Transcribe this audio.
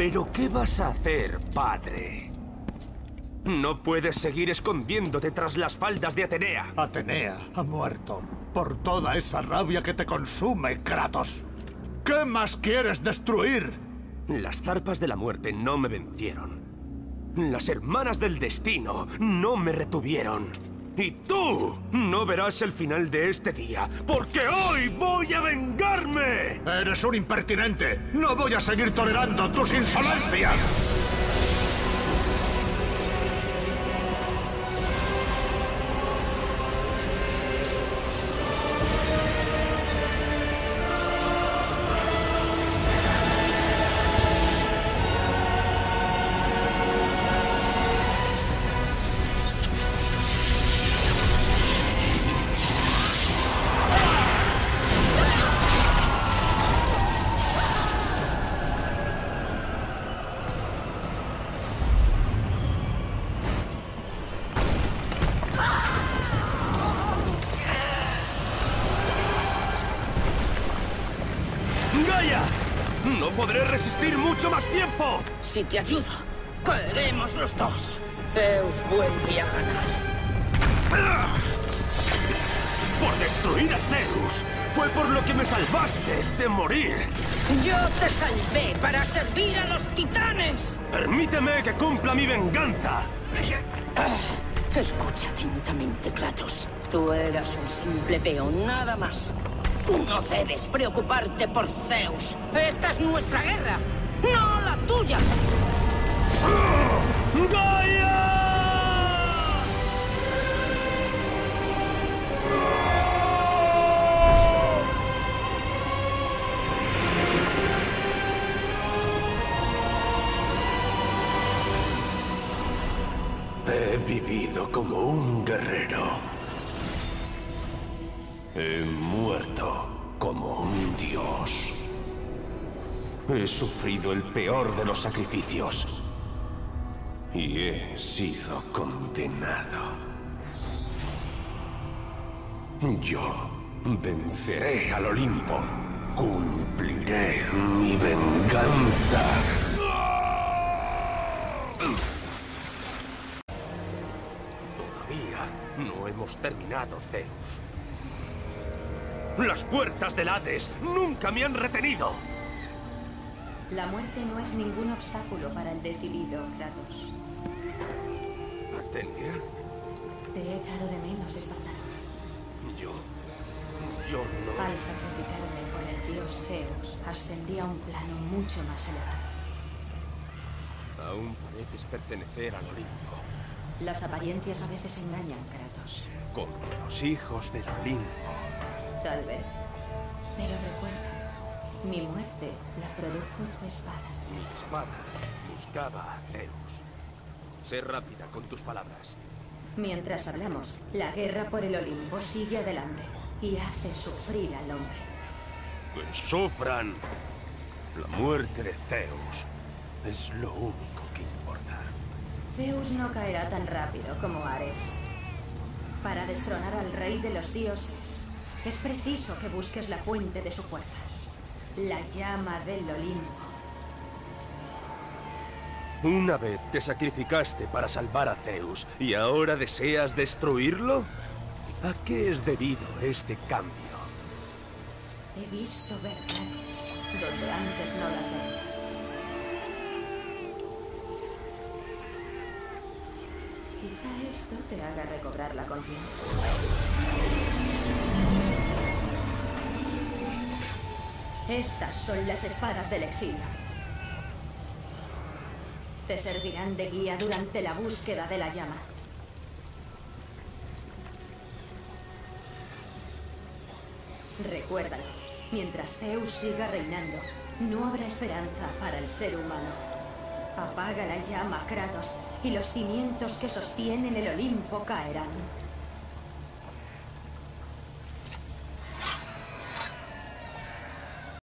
¿Pero qué vas a hacer, padre? No puedes seguir escondiéndote tras las faldas de Atenea. Atenea ha muerto por toda esa rabia que te consume, Kratos. ¿Qué más quieres destruir? Las zarpas de la muerte no me vencieron. Las hermanas del destino no me retuvieron. Y tú no verás el final de este día, porque hoy voy a vengarme. ¡Eres un impertinente! ¡No voy a seguir tolerando tus insolencias! ¡Gaia! ¡No podré resistir mucho más tiempo! Si te ayudo, caeremos los dos. Zeus vuelve a ganar. ¡Por destruir a Zeus! ¡Fue por lo que me salvaste de morir! Yo te salvé para servir a los titanes. ¡Permíteme que cumpla mi venganza! Escucha atentamente, Kratos. Tú eras un simple peón, nada más. Tú no debes preocuparte por Zeus. Esta es nuestra guerra, no la tuya. ¡Gaia! He vivido como un guerrero. He muerto como un dios. He sufrido el peor de los sacrificios. Y he sido condenado. Yo venceré al Olimpo. Cumpliré mi venganza. Todavía no hemos terminado, Zeus. Las puertas del Hades nunca me han retenido. La muerte no es ningún obstáculo para el decidido, Kratos. ¿Atenea? Te he echado de menos, Espartano. Yo no... Al sacrificarme por el dios Zeus, ascendí a un plano mucho más elevado. Aún pareces pertenecer al Olimpo. Las apariencias a veces engañan, Kratos. Como los hijos del Olimpo. Tal vez. Pero recuerda, mi muerte la produjo tu espada. Mi espada buscaba a Zeus. Sé rápida con tus palabras. Mientras hablamos, la guerra por el Olimpo sigue adelante y hace sufrir al hombre. ¡Que sufran! La muerte de Zeus es lo único que importa. Zeus no caerá tan rápido como Ares. Para destronar al rey de los dioses, es preciso que busques la fuente de su fuerza. La llama del Olimpo. Una vez te sacrificaste para salvar a Zeus y ahora deseas destruirlo. ¿A qué es debido este cambio? He visto verdades donde antes no las veía. Quizá esto te haga recobrar la confianza. Estas son las espadas del exilio. Te servirán de guía durante la búsqueda de la llama. Recuérdalo, mientras Zeus siga reinando, no habrá esperanza para el ser humano. Apaga la llama, Kratos, y los cimientos que sostienen el Olimpo caerán.